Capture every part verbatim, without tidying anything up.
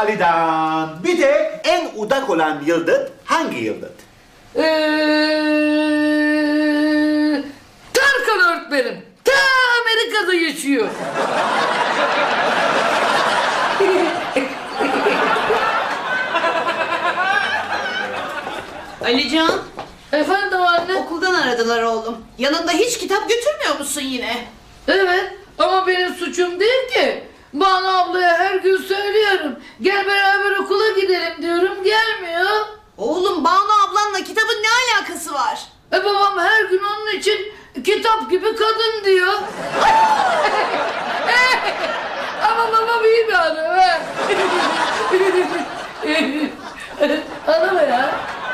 Ali'den. Bir de en uzak olan yıldız hangi yıldız? Ee, Tarkan öğretmenim. Ta Amerika'da yaşıyor. Alican. Efendim anne? Okuldan aradılar oğlum. Yanında hiç kitap götürmüyor musun yine? Evet ama benim suçum değil ki. Banu ablaya her gün söylüyorum. Gel beraber okula gidelim diyorum, gelmiyor. Oğlum Banu ablanla kitabın ne alakası var? E babam her gün onun için kitap gibi kadın diyor. Ama babam iyi bir adam. He. Anam ya.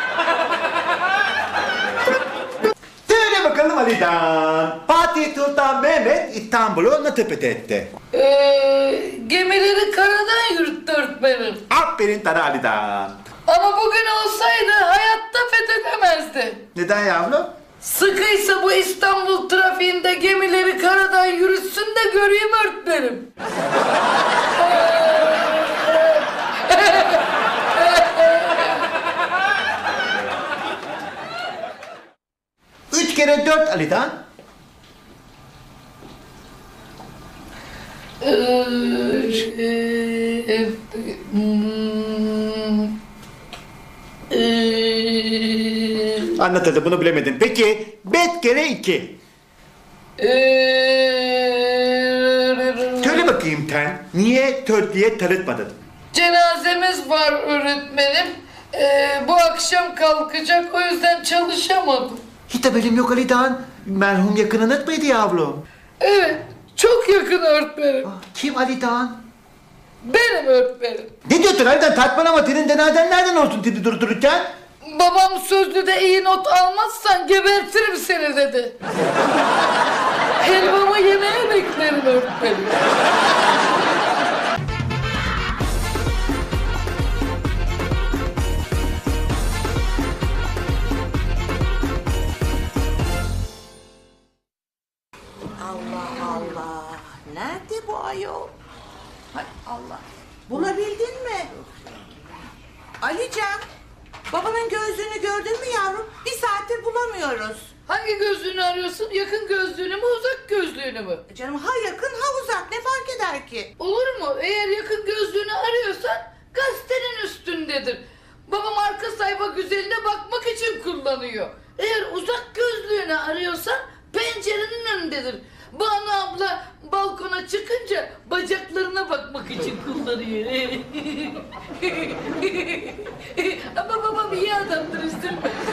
Söyle bakalım Ali'den. Fatih Sultan Mehmet İstanbul'u nasıl fethetti? Ee, gemileri karadan yürüttü öğretmenim. Aferin sana Ali'den. Ama bugün olsaydı hayatta fethedemezdi. Neden yavrum? Sıkıysa bu İstanbul trafiğinde gemileri karadan yürütsün de göreyim öğretmenim. Üç kere dört Ali'den. Anlatıldı, bunu bilemedim. Peki beş kere iki. Söyle bakayım sen, niye dört diye tanıtmadın? Cenazemiz var öğretmenim. Ee, bu akşam kalkacak, o yüzden çalışamadım. Hiç haberim yok Ali'den. Merhum yakınınız mıydı yavrum? Evet, çok yakın öğretmenim. Kim Ali'den? Benim öğretmenim. Ne diyorsun Ali'den? Saçmalama, senin cenazen nereden olsun dedi durup dururken? Babam sözlüde iyi not almazsan gebertirim seni dedi. Helvamı yemeye beklerim öğretmenim. Allah Allah. Nerede bu ayol? Hay Allah. Bulabildin mi? Alican. Babanın gözlüğünü gördün mü yavrum? Bir saattir bulamıyoruz. Hangi gözlüğünü arıyorsun? Yakın gözlüğünü mü, uzak gözlüğünü mü? Canım ha yakın ha uzak, ne fark eder ki? Olur mu? Eğer yakın gözlüğünü arıyorsan gazetenin üstündedir. Babam arka sayfa güzeline bakmak için kullanıyor. Eğer uzak gözlüğünü arıyorsan pencerenin önündedir. Banu abla balkona çıkınca bacaklarına bakmak için kullanıyor. Ama babam iyi adamdır işte.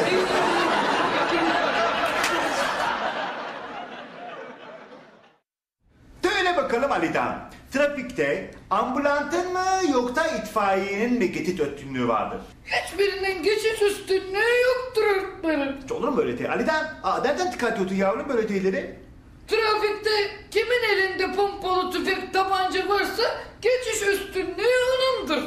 Söyle bakalım Ali'den. Trafikte ambulansın mı yoksa itfaiyenin mi geçiş üstünlüğü vardır? Hiçbirinin geçiş üstünlüğü yoktur öğretmenim. Olur mu öyle şey? Ali'den, aa, nereden çıkartıyorsun yavrum böyle şeyleri? Trafikte kimin elinde pompalı tüfek, tabanca varsa geçiş üstünlüğü onundur.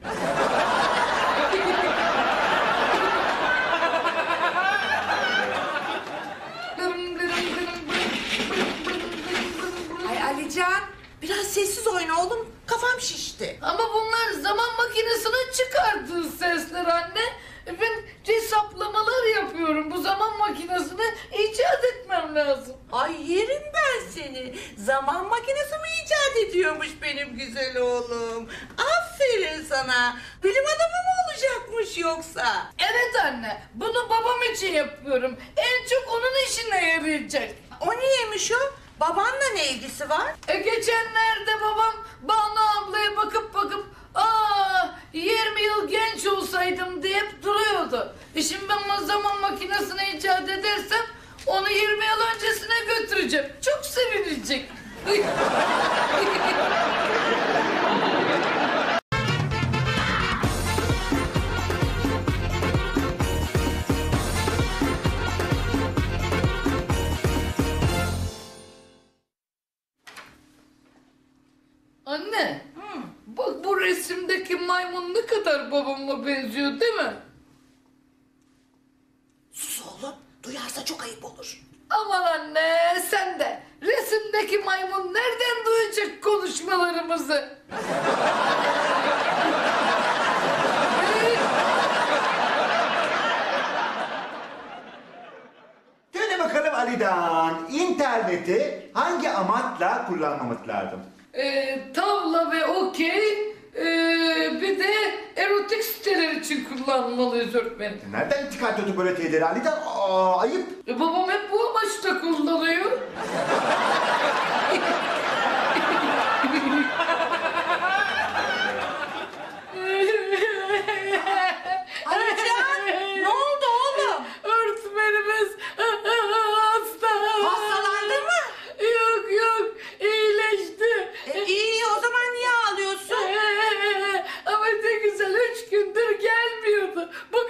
Ay Alican, biraz sessiz oyna oğlum. Kafam şişti. Ama bunlar zaman makinesinin çıkardığı sesler anne. Ben hesaplamalar yapıyorum. Bu zaman makinesini icat etmem lazım. Ay yerim ben seni. Zaman makinesi mi icat ediyormuş benim güzel oğlum? Aferin sana. Bilim adamı mı olacakmış yoksa? Evet anne. Bunu babam için yapıyorum. En çok onun işine yarayacak. O niyeymiş o? Babanla ne ilgisi var? E geçenlerde babam Banu ablaya bakıp bakıp aa yirmi yıl genç olsaydım deyip duruyordu. E şimdi ben o zaman makinesini icat edersem onu yirmi yıl öncesine götüreceğim. Çok sevinecek. Anne, Hı. bak bu resimdeki maymun ne kadar babama benziyor değil mi? Sus oğlum, duyarsa çok ayıp olur. Aman anne sen de resimdeki maymun nereden duyacak konuşmalarımızı? Ali'den interneti hangi amaçla kullanmamız lazım? Ee, tavla ve okey, ee, bir de erotik siteler için kullanmalıyız öğretmenim. Nereden çıkartıyordu böyle şeyleri Ali'den? Aa, ayıp. E, babam hep bu amaçla kullanıyor. Alican, ne oldu oğlum? Öğretmenimiz hasta. Hastalandı mı? Yok yok, iyileşti. E, iyi, o zaman niye ağlıyorsun? Ama ne güzel üç gündür gelmiyordu. Bu